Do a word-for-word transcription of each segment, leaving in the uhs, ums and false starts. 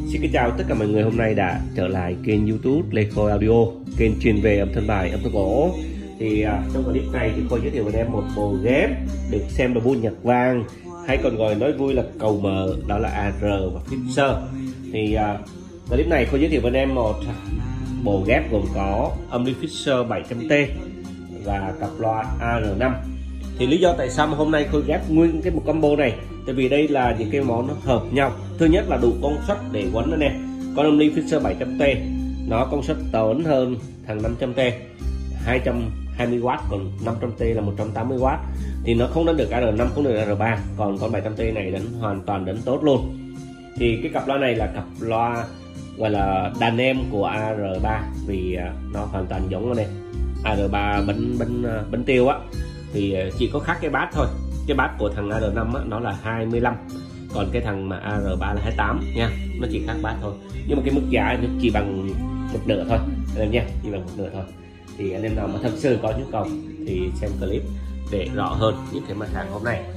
Xin kính chào tất cả mọi người, hôm nay đã trở lại kênh YouTube Lê Khôi Audio, kênh chuyên về âm thanh bài, âm thanh cổ. Thì à, trong clip này thì Khôi giới thiệu với em một bộ ghép được xem là bu nhạc vang, hay còn gọi nói vui là cầu mờ, đó là a rờ và Fisher. Thì à, clip này Khôi giới thiệu với em một bộ ghép gồm có âm ly Fisher bảy trăm T và cặp loa a rờ năm. Thì lý do tại sao mà hôm nay Khôi ghép nguyên cái một combo này, tại vì đây là những cái món nó hợp nhau. Thứ nhất là đủ công suất để quấn lên em. Con âm ly Fisher bảy trăm T nó công suất lớn hơn thằng năm trăm T, hai trăm hai mươi oát, còn năm trăm T là một trăm tám mươi oát. Thì nó không đánh được a rờ năm, không được a rờ ba, còn con bảy trăm T này đánh hoàn toàn đánh tốt luôn. Thì cái cặp loa này là cặp loa gọi là đàn em của a rờ ba, vì nó hoàn toàn giống luôn này. a rờ ba bánh bánh bánh tiêu á, thì chỉ có khác cái bát thôi. Cái bát của thằng a rờ năm á, nó là hai mươi lăm, còn cái thằng mà a rờ ba là hai mươi tám nha, nó chỉ khác bát thôi. Nhưng mà cái mức giá nó chỉ bằng một nửa thôi anh em nha, chỉ bằng một nửa thôi. Thì anh em nào mà thật sự có nhu cầu thì xem clip để rõ hơn những cái mặt hàng hôm nay.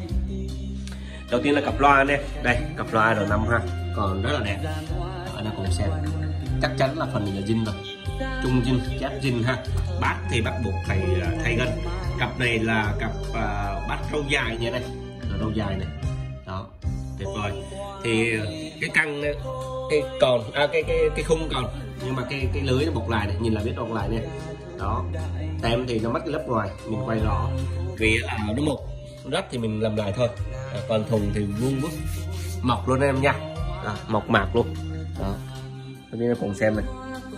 Đầu tiên là cặp loa này, đây cặp loa a rờ năm ha, còn rất là đẹp. Anh em cùng xem, chắc chắn là phần là zin rồi, trung zin, chép zin ha. Bát thì bắt buộc phải thay gân. Cặp này là cặp uh, bát râu dài như này, râu dài này, đó tuyệt vời. Thì cái căng này, cái còn à, cái cái cái khung còn, nhưng mà cái cái lưới nó bọc lại này, nhìn là biết bọc lại này, đó. Tem thì nó mất cái lớp ngoài, mình quay rõ vì là nó một rách thì mình làm lại thôi. À, còn thùng thì vuông vức mọc luôn em nha, à, mọc mạc luôn đó. Bây giờ cùng xem này,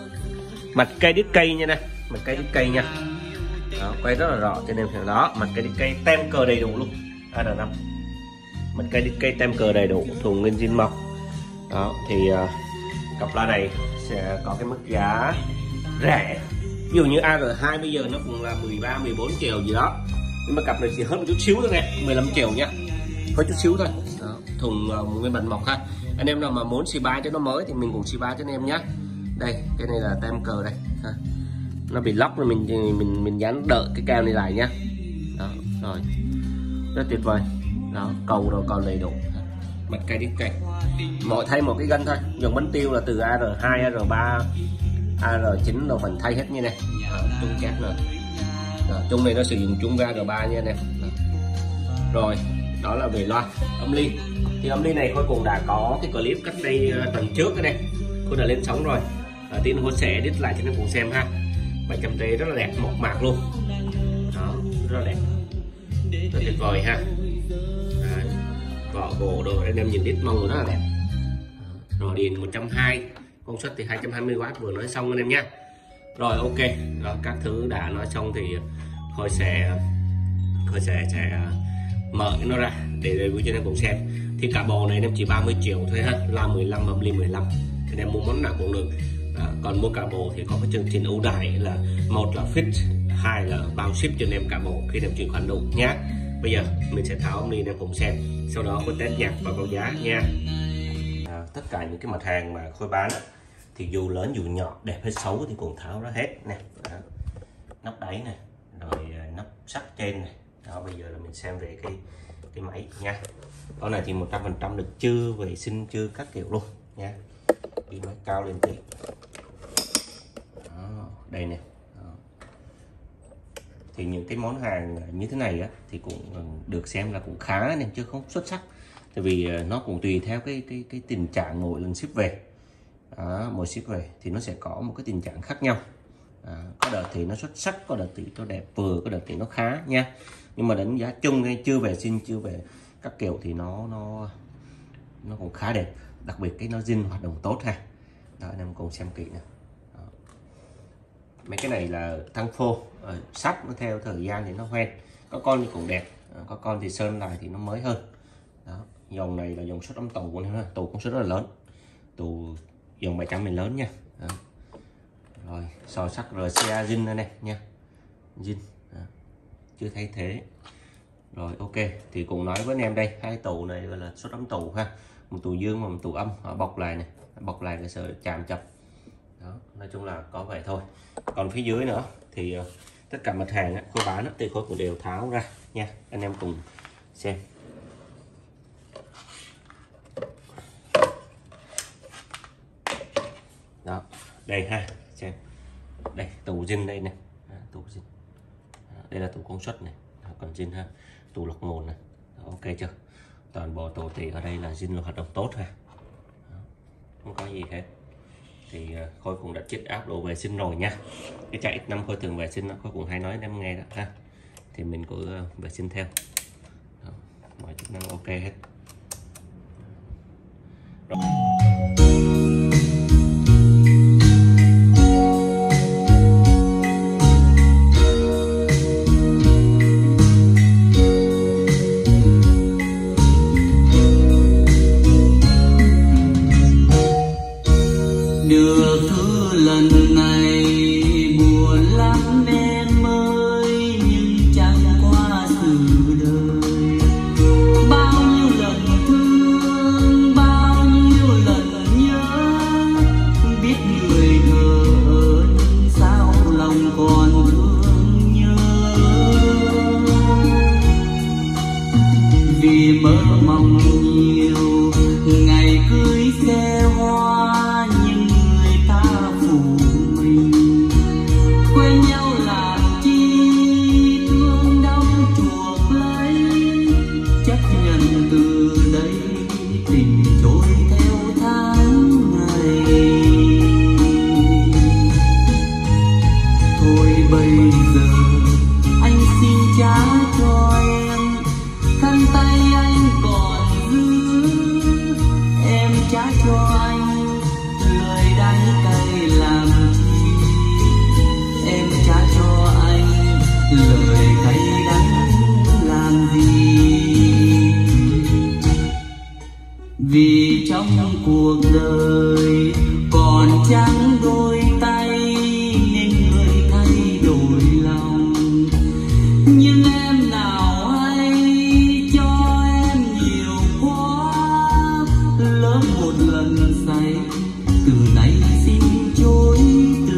mặt cây đít cây nha nè, mặt cây đít cây nha. Đó, quay rất là rõ cho nên em đó, mặt cây đít cây tem cờ đầy đủ luôn, a rờ năm mặt cây đít cây tem cờ đầy đủ, thùng nguyên zin mọc đó. Thì uh, cặp loa này sẽ có cái mức giá rẻ, ví dụ như a rờ hai bây giờ nó cũng là mười ba mười bốn triệu gì đó, nhưng mà cặp này chỉ hơn một chút xíu thôi nè, mười lăm triệu nhá, có chút xíu thôi đó. Thùng uh, nguyên bản mọc ha. Anh em nào mà muốn xì ba cho nó mới thì mình cũng xì ba cho anh em nhá. Đây cái này là tem cờ đây ha, nó bị lóc rồi mình mình mình dán đỡ cái keo này lại nhá. Đó rồi, rất tuyệt vời đó, cầu rồi còn đầy đủ, mặt cây đít cây, mỗi thay một cái gân thôi. Dòng bánh tiêu là từ a rờ hai, a rờ ba, a rờ chín đâu phần thay hết như này, chung chát rồi. Đó, chung này nó sử dụng chung a rờ ba nha em. Rồi đó là về loa. Âm ly thì âm ly này Khôi cũng đã có cái clip cách đây tuần trước cái này, Khôi đã lên sóng rồi. À, tin Khôi sẽ edit lại cho nên cùng xem ha. bảy trăm T rất là đẹp, mộc mạc luôn đó, rất là đẹp, rất tuyệt vời ha. Đấy, vỏ gỗ đồ anh em nhìn đít mông rất là đẹp. Rồi điện một trăm hai mươi, công suất thì hai trăm hai mươi oát, vừa nói xong anh em nhé. Rồi ok, rồi các thứ đã nói xong thì Khôi sẽ Khôi sẽ sẽ mở cái nó ra để review cho anh em cùng xem. Thì cả bộ này em chỉ ba mươi triệu thôi ha, là mười lăm, âm ly mười lăm, anh em mua món nào cũng được. Đó, còn mua cả bộ thì có cái chương trình ưu đãi là một là fit, hai là bao ship cho anh em cả bộ khi em chuyển khoản đủ nhé. Bây giờ mình sẽ tháo âm ly em cùng xem, sau đó có test nhạc và báo giá nha. À, tất cả những cái mặt hàng mà Khôi bán á, thì dù lớn dù nhỏ, đẹp hay xấu thì cũng tháo ra hết nè. Đó, nắp đáy này, rồi nắp sắt trên này. Đó, bây giờ là mình xem về cái cái máy nha. Con này thì một trăm phần trăm được chưa vệ sinh chưa các kiểu luôn nha, đi máy cao lên tí. Đó, đây nè. Đó. Thì những cái món hàng như thế này á, thì cũng được xem là cũng khá nên chứ không xuất sắc, tại vì nó cũng tùy theo cái cái cái tình trạng mỗi lần ship về. Đó, mỗi ship về thì nó sẽ có một cái tình trạng khác nhau. Đó, có đợt thì nó xuất sắc, có đợt thì nó đẹp vừa, có đợt thì nó khá nha. Nhưng mà đánh giá chung hay chưa về xin chưa về các kiểu thì nó nó nó cũng khá đẹp, đặc biệt cái nó zin hoạt động tốt ha. Đó, anh em cùng xem kỹ nè. Đó. Mấy cái này là thăng phô, sắt nó theo thời gian thì nó hoen, có con thì cũng đẹp, có con thì sơn lại thì nó mới hơn. Đó, dòng này là dòng suất ấm tù, tù công suất rất là lớn, tù dòng bảy trăm mình lớn nha. Đó. Rồi sò sắt rờ xê a zin đây này nha, zin chưa thay thế. Rồi ok, thì cùng nói với anh em đây, hai tủ này gọi là suất ấm tủ ha, một tủ dương và một tủ âm, họ bọc lại này, bọc lại để sợ chạm chập. Đó, nói chung là có vậy thôi. Còn phía dưới nữa thì uh, tất cả mặt hàng Khôi bán thì Khôi cũng đều tháo ra nha, anh em cùng xem. Đó, đây ha, xem đây tủ zin đây này, đó, tủ zin, đây là tủ công suất này, đó, còn zin ha, tủ lọc nguồn này. Đó, ok chưa? Toàn bộ tổ tỷ ở đây là zin hoạt động tốt ha. Đó, không có gì hết. Thì uh, Khôi cũng đã check áp độ vệ sinh rồi nha. Cái chạy ích năm Khôi thường vệ sinh, Khôi cũng hay nói em nghe đó ha. Thì mình cứ uh, vệ sinh theo. Đó, mọi chức năng ok hết. Rồi. Được thứ lần này buồn lắm em ơi, nhưng chẳng qua sự đời. Bao nhiêu lần thương, bao nhiêu lần nhớ, biết người thờ sao lòng còn thương nhớ. Vì mơ mộng nhiều ngày cưới xe hoa, lời cay đắng làm gì. Vì trong cuộc đời còn chẳng đôi tay nên người thay đổi lòng. Nhưng em nào hay cho em nhiều quá, lỡ một lần say từ nay xin chối từ.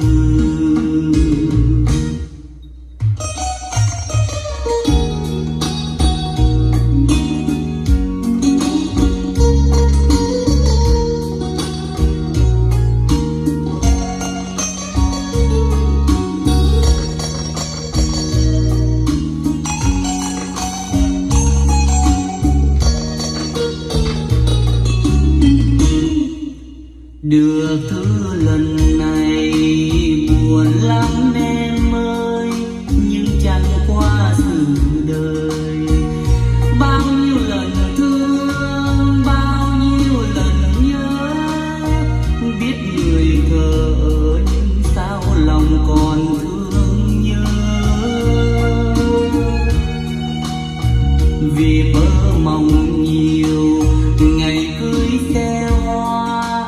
Được thứ lần này buồn lắm em ơi, nhưng chẳng qua sự đời. Bao nhiêu lần thương, bao nhiêu lần nhớ, biết người thờ nhưng sao lòng còn thương nhớ. Vì mơ mộng nhiều ngày cưới xe hoa,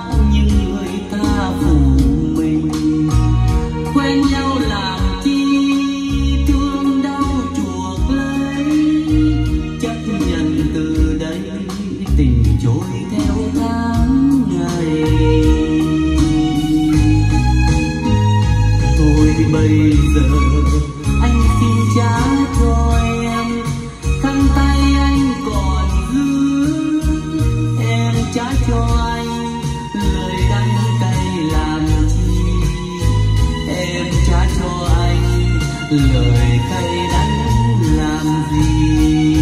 bây giờ anh xin trả cho em khăn tay anh còn giữ. Em trả cho anh lời đắng cay làm chi, em trả cho anh lời cay đắng làm gì.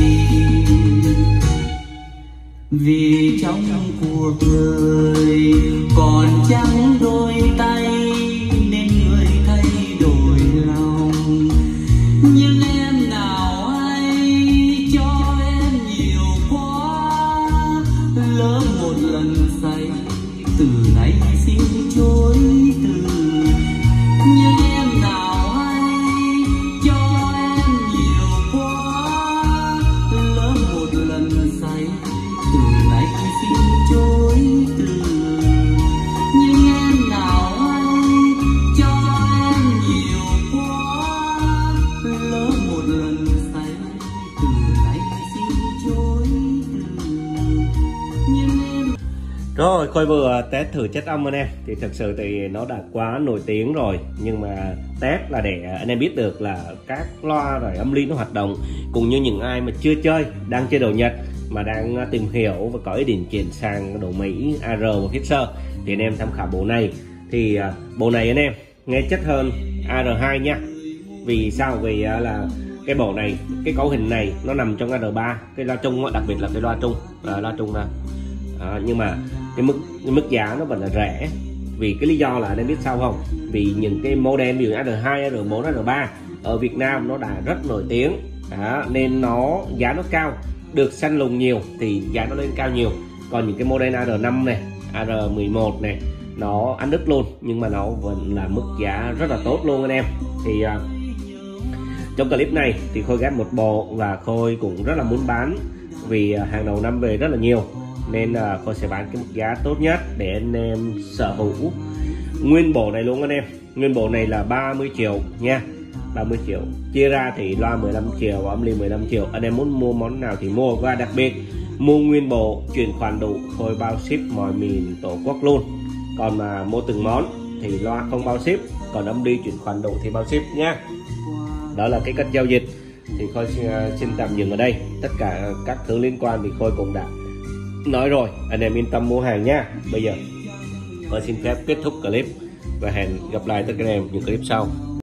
Vì trong cuộc đời còn chẳng đôi tay nên người thay đổi lòng. Nhưng em nào hay cho em nhiều quá, lỡ một lần say từ nay xin chối từ. Nhưng em nào hay cho em nhiều quá, lỡ một lần say từ nay xin chối từ. Nhưng em nào hay cho em nhiều quá, lỡ một lần say từ nay xin chối từ. Nhưng em... Rồi, Khôi vừa test thử chất âm anh em. Thì thật sự thì nó đã quá nổi tiếng rồi. Nhưng mà test là để anh em biết được là các loa rồi âm ly nó hoạt động. Cũng như những ai mà chưa chơi, đang chơi đồ Nhật mà đang tìm hiểu và có ý định chuyển sang độ Mỹ a rờ và Fisher thì anh em tham khảo bộ này. Thì bộ này anh em nghe chất hơn a rờ hai nha. Vì sao? Vì là cái bộ này, cái cấu hình này nó nằm trong a rờ ba, cái loa trung, đặc biệt là cái loa trung, à, loa trung ra. À, nhưng mà cái mức cái mức giá nó vẫn là rẻ. Vì cái lý do là anh em biết sao không? Vì những cái model ví dụ a rờ hai, a rờ bốn, a rờ ba ở Việt Nam nó đã rất nổi tiếng, đó, nên nó giá nó cao, được săn lùng nhiều thì giá nó lên cao nhiều. Còn những cái model a rờ năm này, a rờ mười một này nó ăn đứt luôn, nhưng mà nó vẫn là mức giá rất là tốt luôn anh em. Thì uh, trong clip này thì Khôi ghép một bộ và Khôi cũng rất là muốn bán, vì uh, hàng đầu năm về rất là nhiều, nên uh, Khôi sẽ bán cái mức giá tốt nhất để anh em sở hữu nguyên bộ này luôn anh em. Nguyên bộ này là ba mươi triệu nha, ba mươi triệu chia ra thì loa mười lăm triệu và âm ly mười lăm triệu. Anh em muốn mua món nào thì mua, và đặc biệt mua nguyên bộ chuyển khoản đủ, Khôi bao ship mọi miền tổ quốc luôn. Còn mà mua từng món thì loa không bao ship, còn âm ly chuyển khoản đủ thì bao ship nha. Đó là cái cách giao dịch. Thì Khôi xin tạm dừng ở đây. Tất cả các thứ liên quan thì Khôi cũng đã nói rồi, anh em yên tâm mua hàng nha. Bây giờ Khôi xin phép kết thúc clip và hẹn gặp lại tất cả anh em những clip sau.